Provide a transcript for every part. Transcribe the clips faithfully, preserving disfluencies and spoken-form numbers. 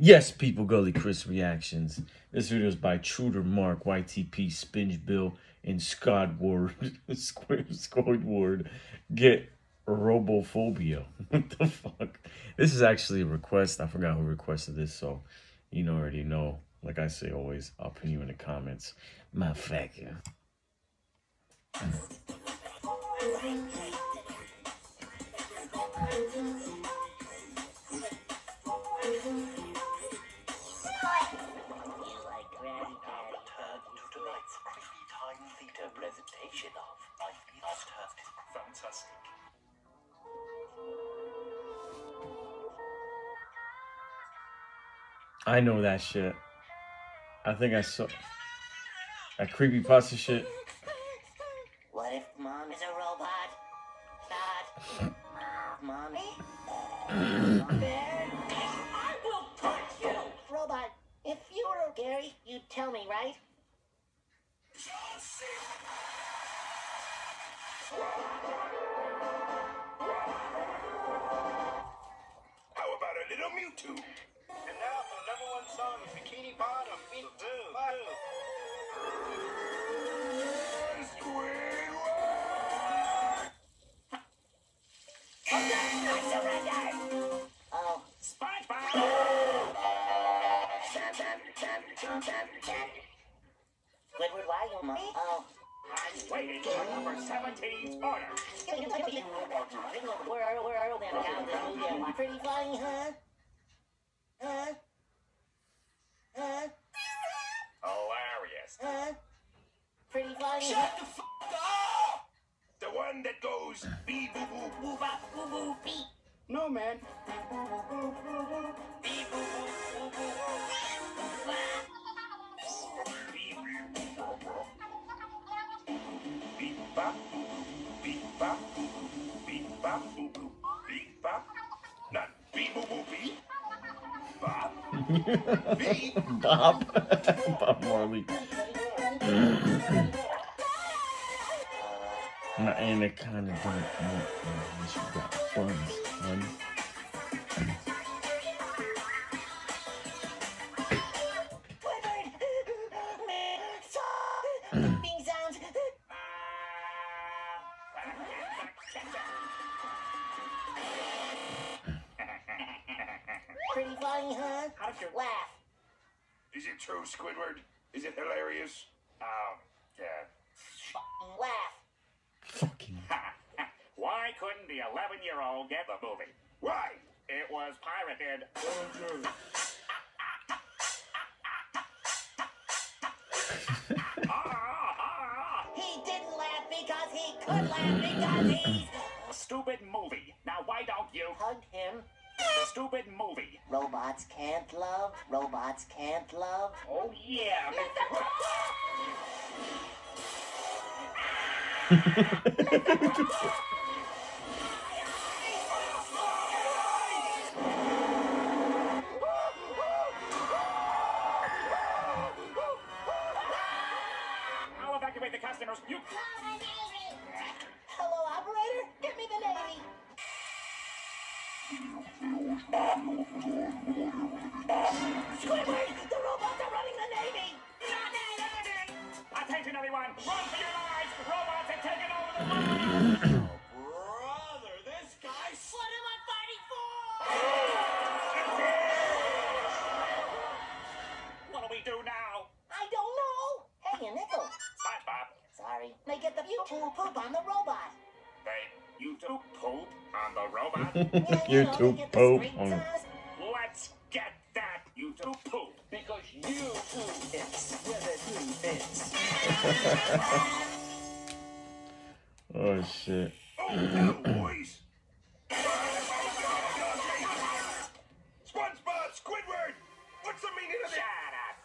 Yes, people, Gully Chris reactions. This video is by Truder Mark, Y T P, Spinge Bill, and Scott Ward. Scott Ward. Get Robophobia. What the fuck? This is actually a request. I forgot who requested this, so you know already know. Like I say always, I'll pin you in the comments. My fact, yeah. Presentation of I've Lost Her. Fantastic. I know that shit. I think I saw that creepypasta shit. What if Mom is a robot? Dad, Mommy. I will punch you. Robot, if you were Gary, you'd tell me, right? How about a little Mewtwo? And now for the number one song of Bikini Bottom, Mewtwo. I surrender. Oh, SpongeBob. Squidward, why you, Mom? Oh. I'm waiting for number seventeen's order. Where are, where are we now? This movie, pretty funny, huh? Huh? Huh? Hilarious. Huh? Pretty funny. Shut the f*** up! The one that goes bee boo boo boo bop boo boo bee. No, man. Bee boo boo boo boo boo. Bee boo boo boo boo boo. Bee boo boo boo boo. Beep bop, beep bop, beep bop, boo boo, beep bop. Not beep boo boo beep. Bop. Beep. Bob. Bob Marley. My anaconda don't want unless you got buns, son. Pretty funny, huh? How did you laugh? Is it true, Squidward? Is it hilarious? Oh, yeah. Fucking laugh. Fucking. Why couldn't the eleven-year-old get the movie? Why? It was pirated. He didn't laugh because he could laugh because he's... Stupid movie. Now why don't you... Hugged him. Stupid movie. Robots can't love. Robots can't love. Oh, yeah. I'll evacuate the customers. You... Hello, operator. Get me the Navy. Squidward, the robots are running the Navy. Attention, everyone. Run for your lives. Robots have taken over the world. Brother, this guy's... What am I fighting for? What'll we do now? I don't know. Hey, a nickel. SpongeBob, Sorry. They get the YouTube poop on the robot. they... You two poop on the robot? Yeah, You know, two they get the poop straight on- sauce. Let's get that. You two poop. Because you two fits where the two fits. Oh shit. Oh, hello, boys. SpongeBob, Squidward, what's the meaning of this? Shut up.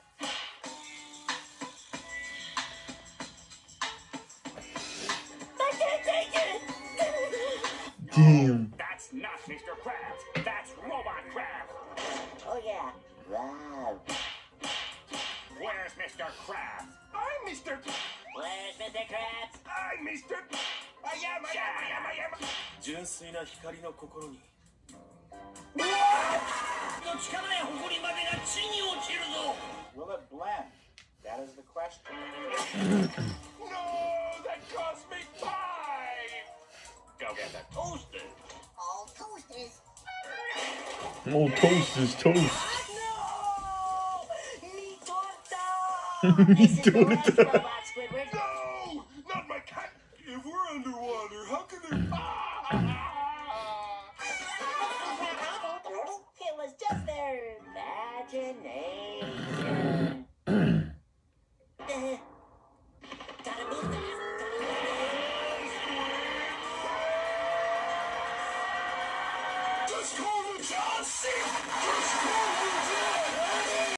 I can't take it. Damn. That's not Mister Krabs. That's Robot Krabs. Oh, yeah. Wow. Where's Mister Krabs? I'm Mister Where's Mister Krabs? I'm Mister I am, I am, I am, I am. 純粋な光の心にの力で誇りまでが Will it blend? That is the question. No, that cost me five. Go get the toaster. All toasters. Old toast is toast. No! Mi torta! This is the last robot, Squidward. No, not my cat. If we're underwater, how can there? Ah! It was just their imagination.